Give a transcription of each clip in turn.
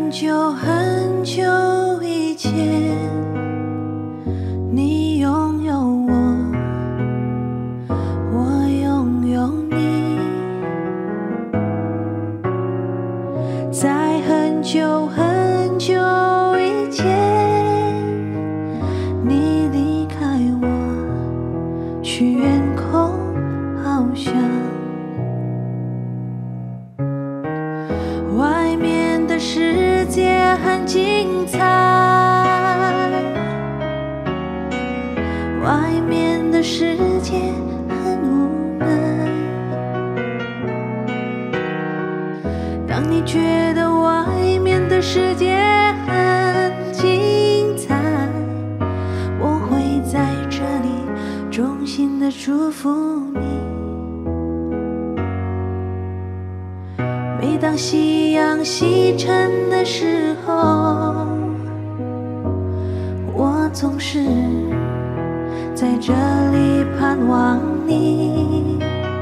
很久很久以前，你拥有我，我拥有你。在很久很久以前，你离开我，去远空翱翔。外面的世界很精彩，外面的世界很无奈。当你觉得外面的世界很精彩，我会在这里衷心的祝福你。每当夕阳西沉的时候，我总是在这里盼望你。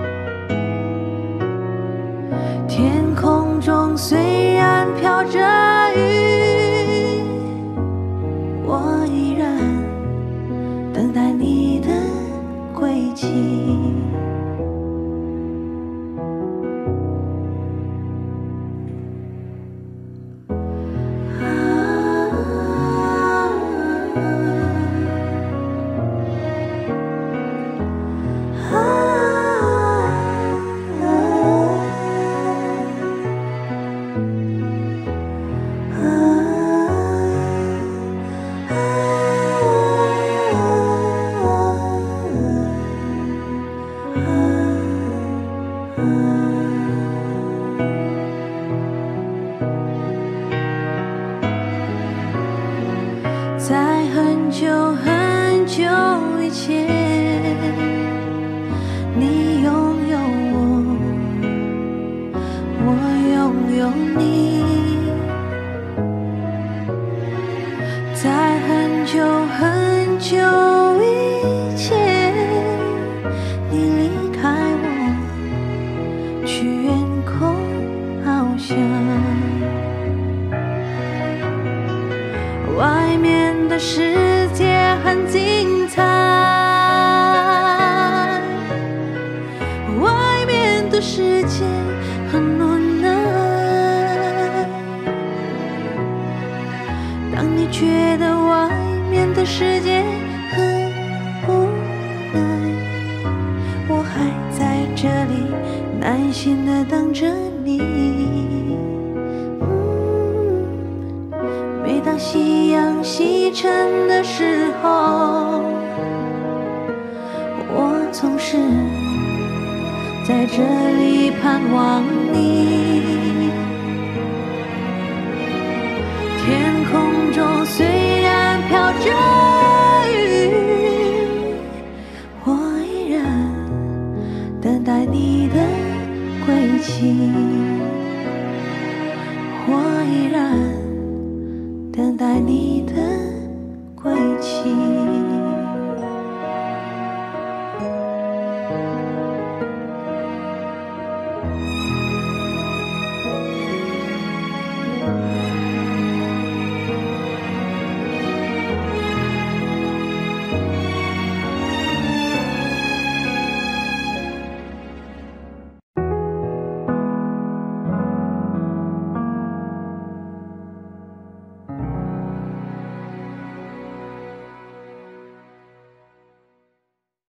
天空中虽然飘着雨，我依然等待你的归期。在很久很久以前，你拥有我，我拥有你。在很久很久以前，你离开我，去远空翱翔。外面的世界很精彩，外面的世界很无奈。当你觉得外面的世界很无奈，我还在这里耐心地等着你。每当夕阳西沉的时候，我总是在这里盼望你。天空中虽然飘着雨，我依然等待你的归期。我依然等待你的归期。